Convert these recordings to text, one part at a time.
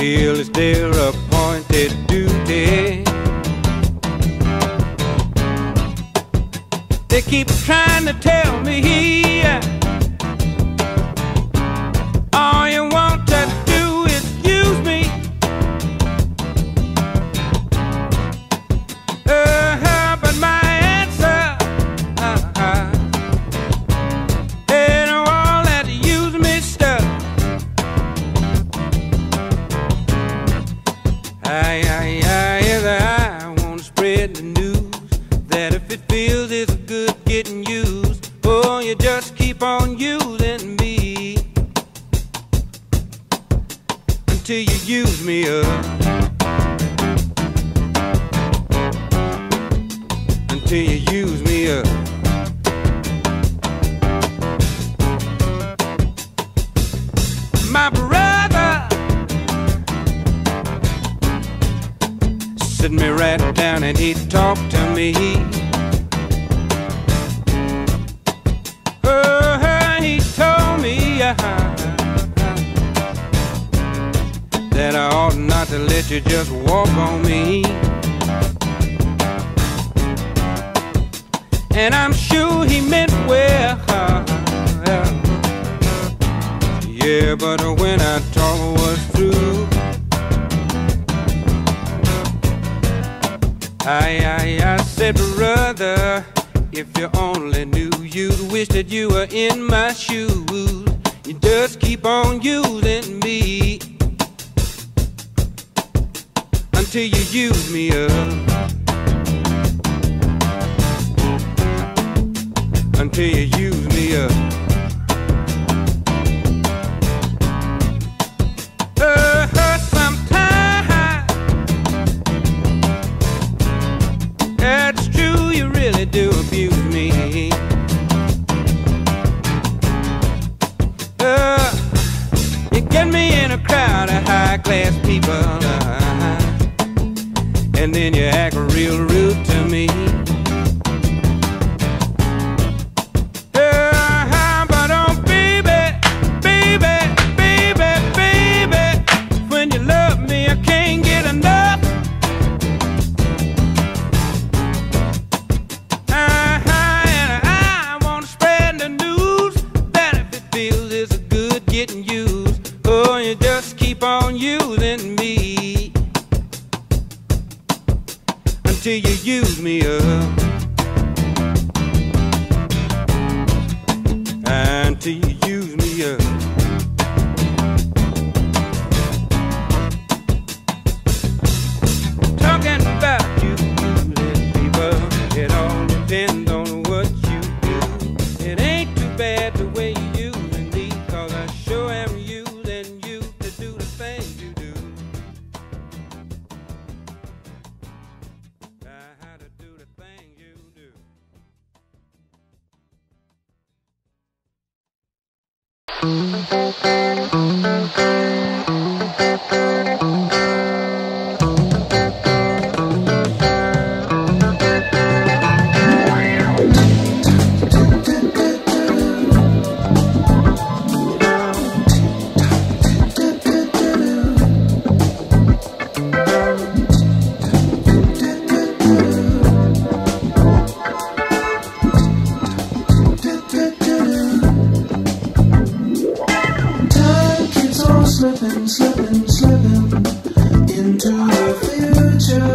feel it's their appointed duty. They keep trying to tell me all you want to do is use me. But my answer ain't all that use me stuff. I want to spread the news that if it feels it's good getting used, oh, you just keep on using me until you use me up. Until you use me up. My brother sit me right down and he talked to me. He told me that I ought not to let you just walk on me. And I'm sure he meant well, yeah, but when our talk was through, I said, brother, if you only knew, you'd wish that you were in my shoes. You just keep on using me until you use me up. Until you use me up. Sometimes that's true, you really do abuse me. You get me in a crowd of high-class people, and then you act real rude to me. On using me until you use me up. Until you use me up. Talking about you using people, it all depends on what you do. It ain't too bad the way you using me, 'cause I sure am using you to do the things you do. How to do the things you do. Slipping, slipping, slipping into the future.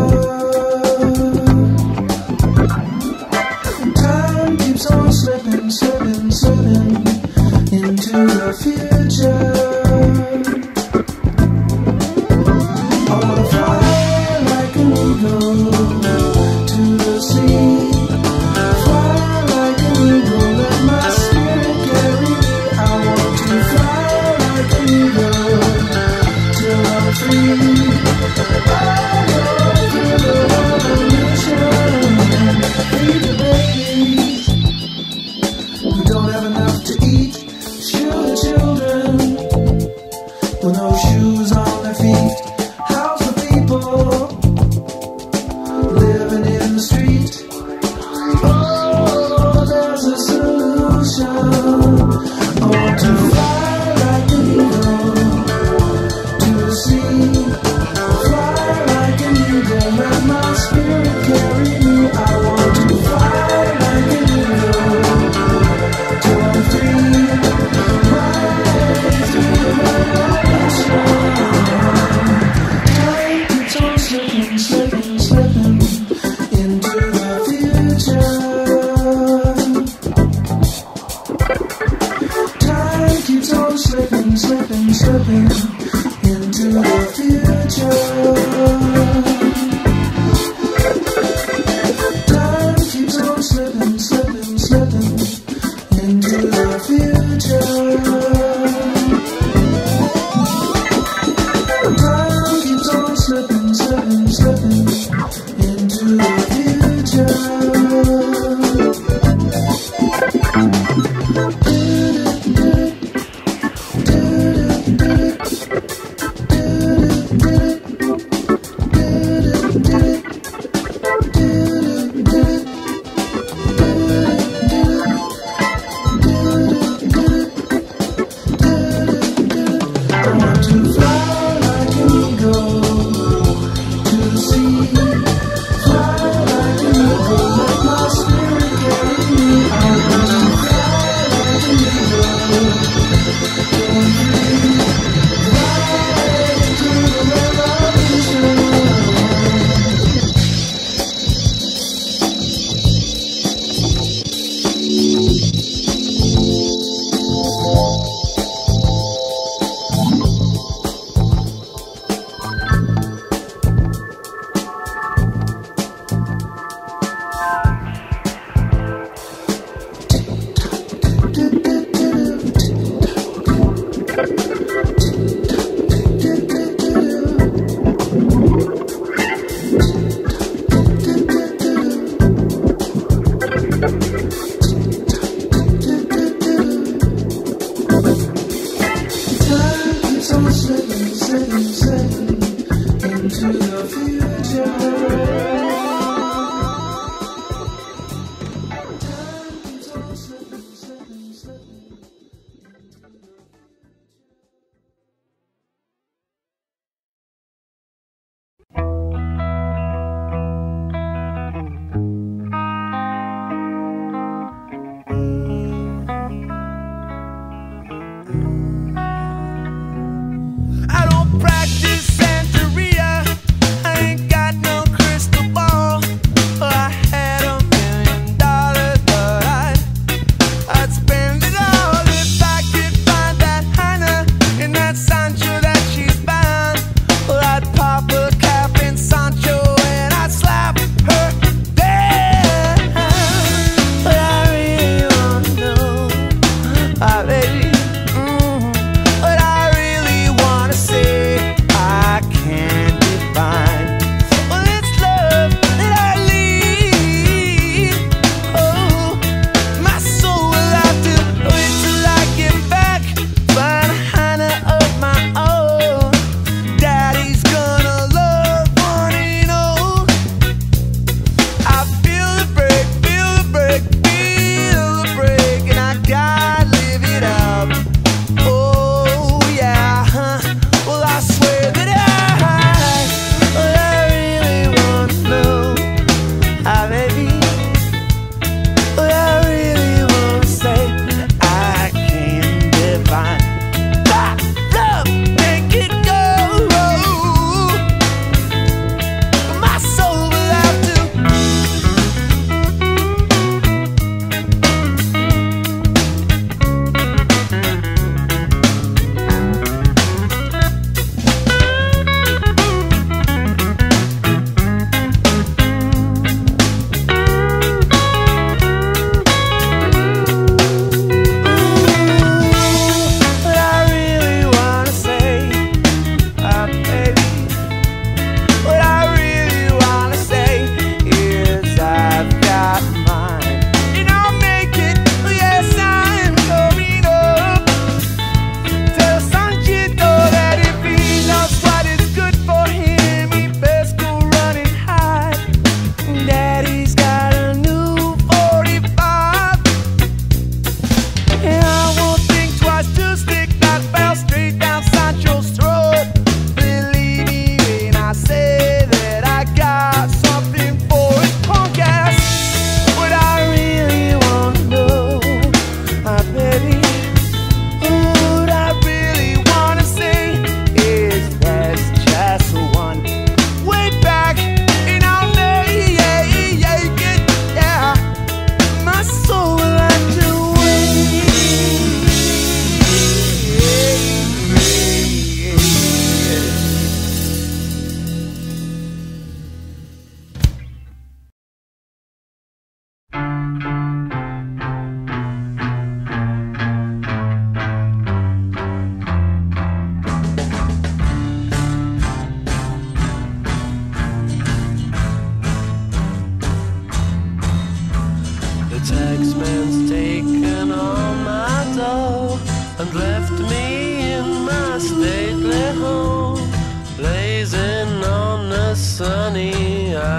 Time keeps on slipping, slipping, slipping into the future. I wanna fly like an eagle to the sea. Fly like an eagle, let my spirit carry me. I want to fly like an eagle till I'm free. All over the revolution, feed the babies who don't have enough to eat. Shoe the children with no shoes on their feet. House the people living in the street. Oh, there's a solution. I want to fly like an eagle to the sea. into the future. Time keeps on slipping, slipping, slipping into the future. Time keeps on slipping, slipping, slipping into the future. I don't practice Santeria. I ain't got no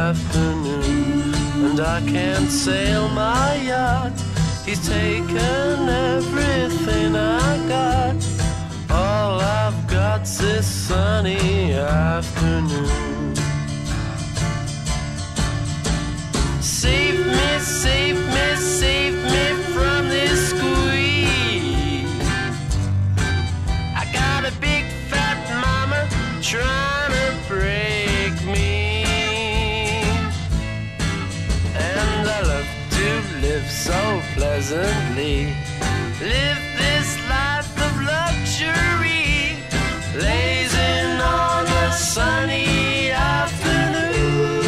afternoon, and I can't sail my yacht. He's taken everything I got. All I've got's this sunny afternoon. Save me, save me, save me from this squeeze. I got a big fat mama trying to break me, and I love to live so pleasantly. Live this life of luxury, lazing on a sunny afternoon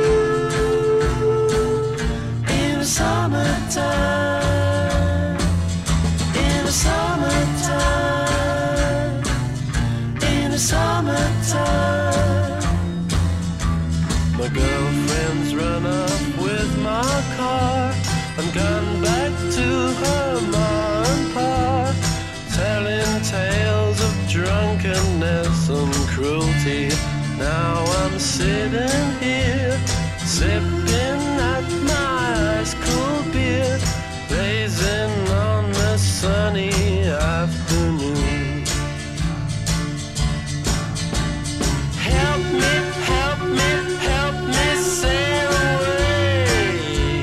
in the summertime, in the summertime, in the summertime. My girlfriend's run up with my car and gone back to her ma and pa, telling tales of drunkenness and cruelty. Now I'm sitting here, sipping at my ice cold beer, blazing on the sunny afternoon. Help me, help me, help me sail away.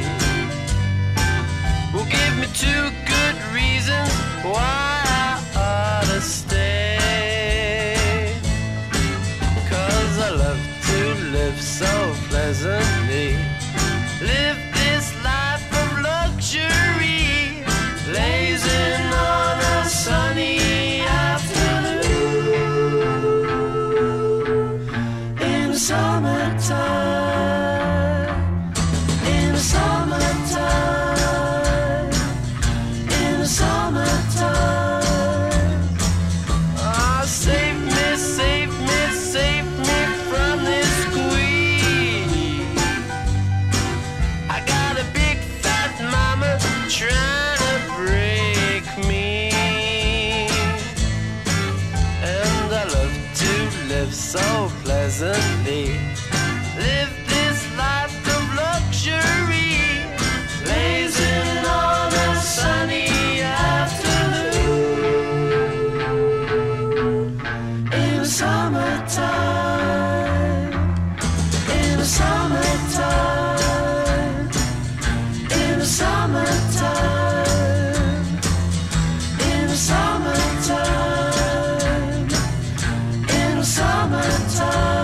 Well, give me 2 good reasons why I ought to stay. 'Cause I love to live so pleasantly. Live this life of luxury, lazing on a sunny afternoon in the summertime, in the summertime, in the summertime. Ah, save me, save me, save me from this squeeze. I got a big fat mama trying to break me, and I love to live so pleasantly. Live this life of luxury, lazing on a sunny afternoon in the summertime, in the summertime, in the summertime, in the summertime, in the summertime.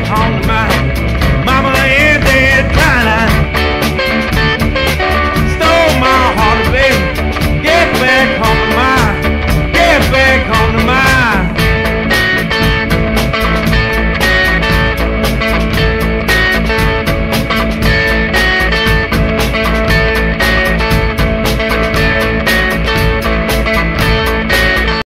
home